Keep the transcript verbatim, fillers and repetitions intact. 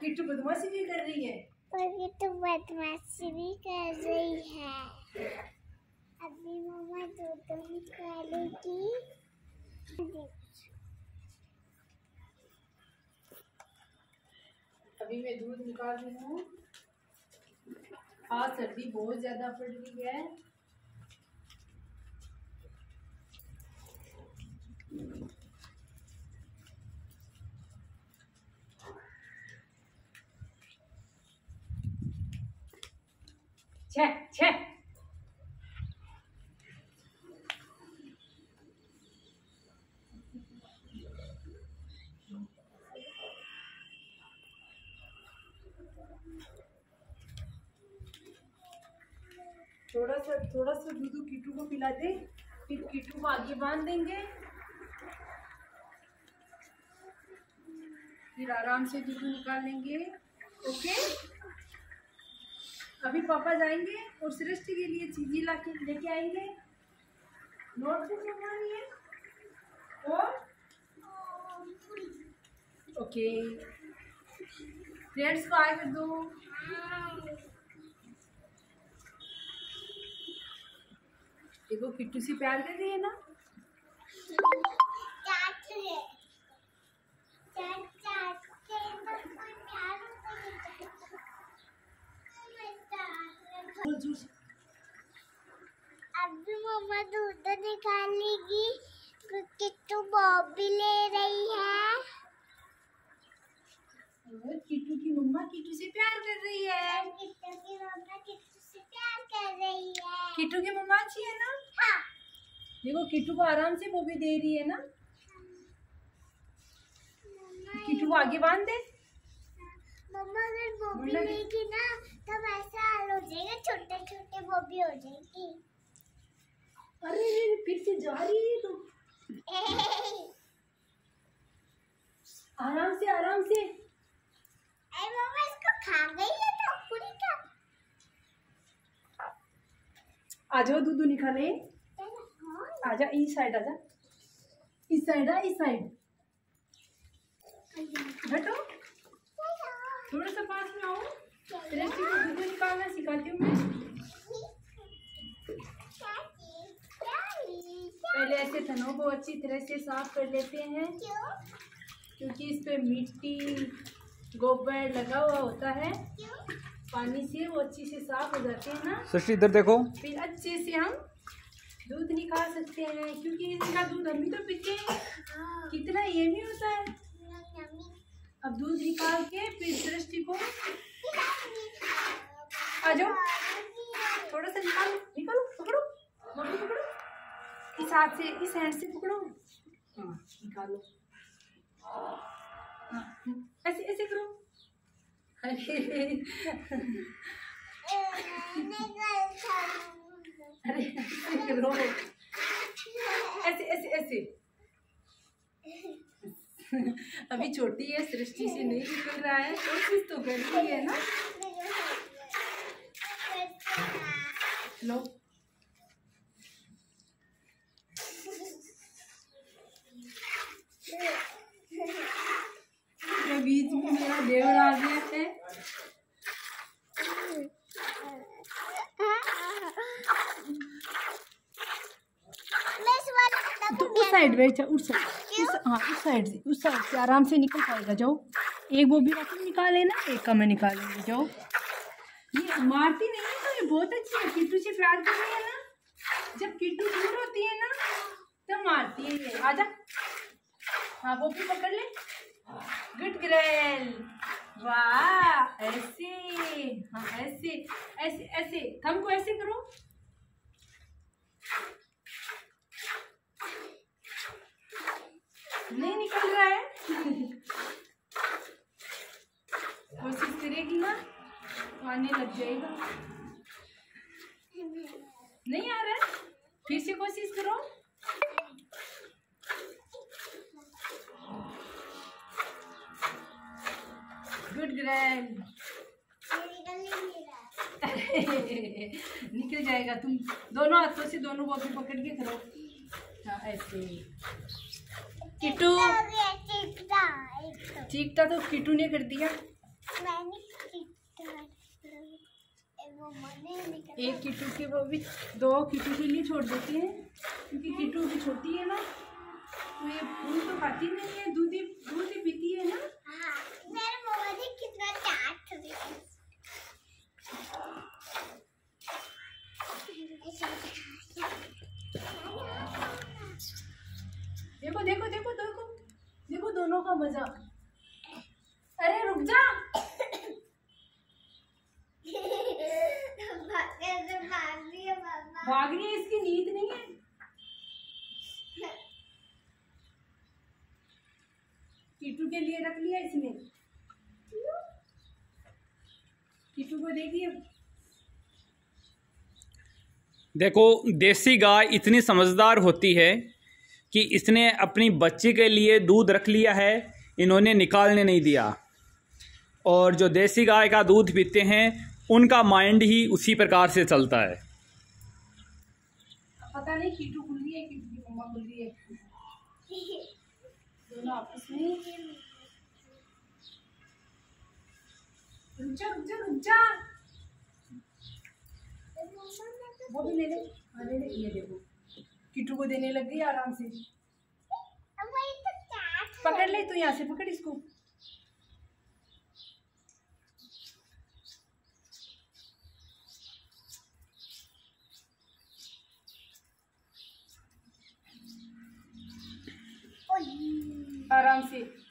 किट्टू बदमाशी भी कर रही है। पर किट्टू बदमाशी भी कर रही है। अभी मम्मा दूध निकालेगी। अभी मैं दूध निकाल रही हूँ। आज सर्दी बहुत ज्यादा पड़ रही है। छे छे थोड़ा सा थोड़ा सा दूध किट्टू को पिला दे, फिर किट्टू को आगे बांध देंगे, फिर आराम से दूध निकाल लेंगे। ओके, अभी पापा जाएंगे और सृष्टि के लिए चीजें ला के लेके आएंगे। नोटबुक मंगवानी है और ओके, फ्रेंड्स को आए कर दो। देखो किट्टू से प्यार कर रही है ना। अभी मम्मा दूध निकालेगी। किट्टू बॉबी ले रही है। और किट्टू की मम्मा किट्टू से प्यार कर रही है। किट्टू की मम्मा किट्टू से प्यार कर रही है। किट्टू की मम्मा अच्छी है ना। हाँ। देखो किट्टू को आराम से बॉबी दे रही है ना। किट्टू को आगे बांध दे। मम्मा अगर बॉबी लेगी ना तब ऐसा हाल हो जाएगा, छोटे छोटे बॉबी हो जाएगी। अरे फिर से जा रही है तो आराम से आराम से। अरे मम्मा इसको खा गई है तो पूरी खा। आ जाओ दूध निकाले। आजा इस साइड, आजा इस साइड, आ इस साइड हटो, थोड़ा सा पास में आओ। सृष्टि को दूध निकालना सिखाती हूँ मैं। पहले ऐसे थनों को अच्छी तरह से साफ कर लेते हैं, क्योंकि इस पे मिट्टी गोबर लगा हुआ होता है। पानी से वो अच्छी से साफ हो जाते हैं ना। सृष्टि इधर देखो। फिर अच्छे से हम दूध निकाल सकते हैं, क्योंकि इसका दूध हम भी तो पीते हैं। कितना ये भी होता है। अब दूध निकाल के फिर सृष्टि को आ जाओ, थोड़ा सा निकालो निकालो, पकड़ो मम्मी पकड़ो, इस हाथ से इस हैंड से पकड़ो। हाँ निकालो, हाँ ऐसे ऐसे करो। अरे अरे ऐसे करो, ऐसे ऐसे ऐसे। अभी छोटी है, सृष्टि से नहीं निकल रहा है, कोशिश तो कर रही है ना। लो ये बीच में मेरा देवर आ गया है। तो उस साइड बैठा, उस साइड, हाँ उस साइड से, उस साइड से आराम से निकल पाएगा। जाओ, एक वो भी रकम निकाले ना, एक का मैं निकालेंगे। जाओ, ये मारती नहीं है तो ये बहुत अच्छी है। किट्टू से प्यार कर रही है ना। जब किट्टू दूर होती है ना तब मारती है ये। आजा, हाँ वो भी पकड़ ले। गुड गर्ल, वाह ऐसे, हाँ ऐसे ऐसे ऐसे, थंब को ऐसे करो। नहीं निकल रहा है। कोशिश करेगी ना तो आने लग जाएगा। नहीं आ रहा है, फिर से कोशिश करो। Good girl. निकल जाएगा। तुम दोनों हाथों से दोनों बॉबी पकड़ के करो। हाँ ऐसे। किट्टू चीखता तो किट्टू ने कर दिया। मैंने वो मने निकल एक किट्टू के वो भी दो किट्टू के लिए छोड़ देते हैं क्योंकि किट्टू भी छोटी है ना, तो ये फूल तो खाती नहीं है, दूध ही दूध ही पीती है ना। हाँ, मेरे मम्मा ने कितना चाट दिया। देखो देखो देखो देखो देखो दोनों का मजा। अरे रुक जा। भाग रही है, इसकी नींद नहीं है। किट्टू के लिए रख लिया इसने, किट्टू को देखिए। देखो देसी गाय इतनी समझदार होती है कि इसने अपनी बच्ची के लिए दूध रख लिया है, इन्होंने निकालने नहीं दिया। और जो देसी गाय का दूध पीते हैं उनका माइंड ही उसी प्रकार से चलता है। पता नहीं किट्टू खुल रही है, किट्टू की मम्मा खुल रही है, दोनों आपस में। रुक जा रुक जा रुक जा, वो भी ले ले। अरे ये देखो किट्टू को देने लग गई आराम से। पकड़ ले, तू यहाँ से पकड़ इसको। आराम से।